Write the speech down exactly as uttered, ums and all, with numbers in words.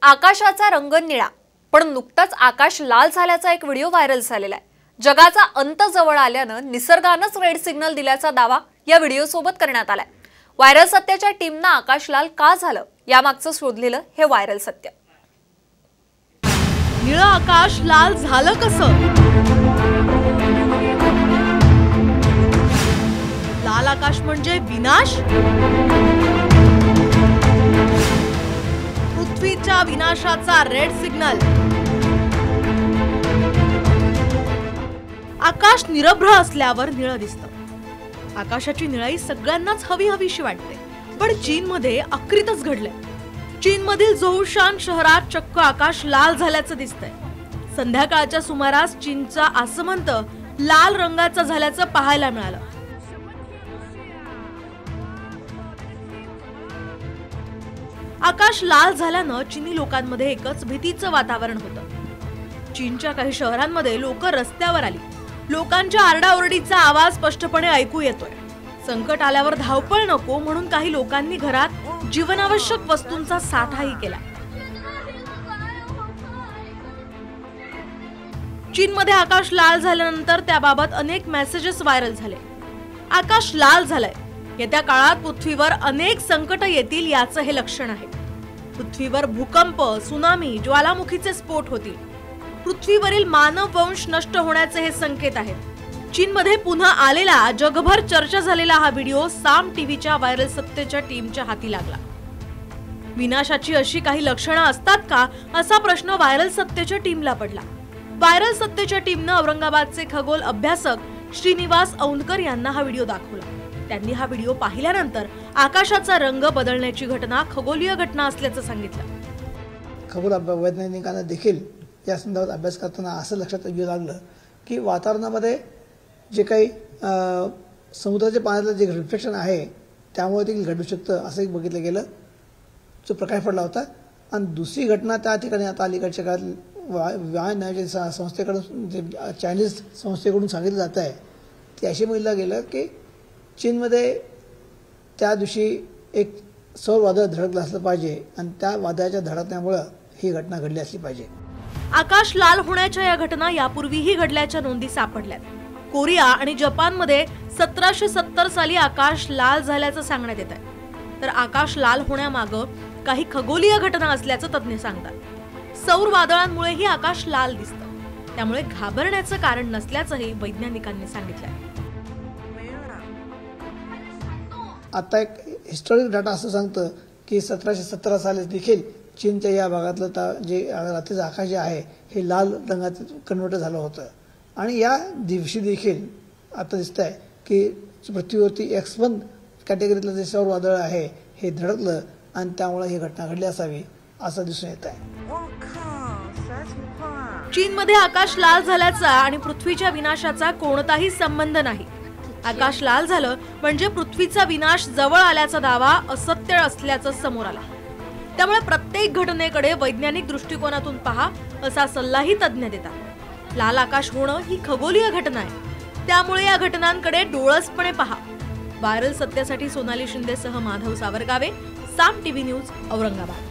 आकाशाचा रंग निळा, पण नुकताच आकाश लाल झाल्याचा एक व्हिडिओ व्हायरल झालेला आहे। जगाचा अंत जवळ आल्यानं निसर्गानंच रेड सिग्नल दिल्याचा दावा या व्हिडिओ सोबत करण्यात आलाय। व्हायरल सत्याच्या टीमनं आकाश लाल का झालं यामागचं शोधलेलं हे व्हायरल सत्य। निळं आकाश लाल झालं कसं? लाल आकाश म्हणजे विनाश? पृथ्वीच्या विनाशाचा रेड सिग्नल। आकाश निरभ्र असल्यावर निळं दिसतं। आकाशाची निळाई सगळ्यांनाच हवी हवीशी वाटते, पण चीनमध्ये आकृतच घडलंय। चीनमधील झोउशान शहरात चक्क आकाश लाल झाल्याचं दिसतंय। संध्याकाळच्या सुमारास चीनचा आसमंत लाल रंगाचा झाल्याचं पाहायला मिळालं। आकाश लाल झाल्यानं चीनी लोकांमध्ये एकच भीतीचं वातावरण होतं। चीनच्या काही शहरांमध्ये लोक रस्त्यावर आली। लोकांच्या आरडाओरडीचा आवाज स्पष्टपणे ऐकू येतोय। संकट आल्यावर धावपळ नको म्हणून काही लोकांनी घरात जीवनावश्यक वस्तूंचा साठाही केला। चीनमध्ये आकाश लाल झाल्यानंतर त्याबाबत अनेक मेसेजेस व्हायरल झाले। आकाश लाल झालंय, येत्या काळात पृथ्वीवर अनेक संकट येतील याचं हे लक्षण आहे। पृथ्वीवर भूकंप, सुनामी, ज्वालामुखीचे स्फोट होतील। पृथ्वीवरील मानव वंश नष्ट होण्याचे हे संकेत आहेत। चीनमध्ये पुन्हा आलेला जगभर चर्चा झालेला हा व्हिडिओ साम टीव्हीच्या व्हायरल सत्याच्या टीमच्या हाती लागला। विनाशाची अशी काही लक्षणं असतात का असा प्रश्न व्हायरल सत्याच्या टीमला पडला। व्हायरल सत्याच्या टीमनं औरंगाबादचे खगोल अभ्यासक श्रीनिवास औंधकर यांना हा व्हिडिओ दाखवला। त्यांनी हा व्हिडिओ पाहिल्यानंतर आकाशाचा रंग बदलण्याची घटना खगोलीय घटना असल्याचं सांगितलं। खगोल वैज्ञानिकांना देखील या संदर्भात अभ्यास करताना असं लक्षात येऊ लागलं की वातावरणामध्ये जे काही समुद्राच्या पाण्यातलं जे रिफ्लेक्शन आहे त्यामुळे देखील घडू शकतं असं बघितलं गेलं, जो प्रकाश पडला होता। आणि दुसरी घटना त्या ठिकाणी आता अलीकडच्या काळात वायू संस्थेकडून जे चायनीज संस्थेकडून सांगितलं जात आहे ते असे बघितलं गेलं की चीनमध्ये त्या दिवशी एक सौर वादळ धडकलं असलं पाहिजे आणि त्या वादळाच्या धडकण्यामुळं ही घटना घडली असली पाहिजे। आकाश लाल होण्याच्या या घटना यापूर्वीही घडल्याच्या नोंदी सापडल्यात। कोरिया आणि जपानमध्ये सतराशे सत्तर साली आकाश लाल झाल्याचं सांगण्यात येत आहे। तर आकाश लाल होण्यामागं काही खगोलीय घटना असल्याचं तज्ञ सांगतात। सौर वादळांमुळेही आकाश लाल दिसतं, त्यामुळे घाबरण्याचं कारण नसल्याचंही वैज्ञानिकांनी सांगितलंय। आता एक हिस्टॉरिक डाटा असं सांगतं की सतराशे सतरा साली देखील चीनच्या या भागातलं जे रात्रीचं आकाश जे आहे हे लाल रंगात कन्वर्ट झालं होतं। आणि या दिवशी देखील आता दिसत आहे की पृथ्वीवरती एक्स वन कॅटेगरीतलं जे सौर वादळ आहे हे धडकलं आणि त्यामुळे ही घटना घडली असावी असं दिसून येत आहे। चीनमध्ये आकाश लाल झाल्याचा आणि पृथ्वीच्या विनाशाचा कोणताही संबंध नाही। आकाश लाल झालं म्हणजे पृथ्वीचा विनाश जवळ आल्याचा दावा असत्य असल्याचं समोर आलं। त्यामुळे प्रत्येक घटनेकडे वैज्ञानिक दृष्टिकोनातून पहा असा सल्लाही तज्ञ देतात। लाल आकाश होणं ही खगोलीय घटना आहे, त्यामुळे या घटनांकडे डोळसपणे पहा। व्हायरल सत्यासाठी सोनाली शिंदेसह माधव सावरगावे, साम टीव्ही न्यूज, औरंगाबाद।